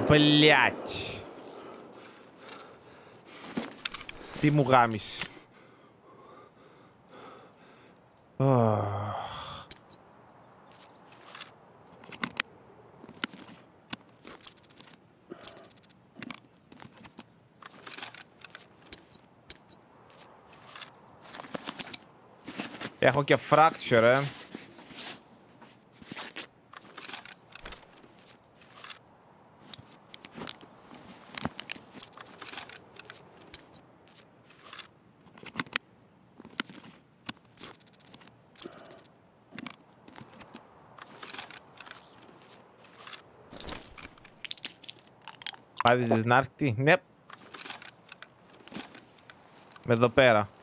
Μπλιάτς. Τι μου γάμεις. Έχω και fracture, Άδειζες να έρθει, ναι. Εδώ πέρα.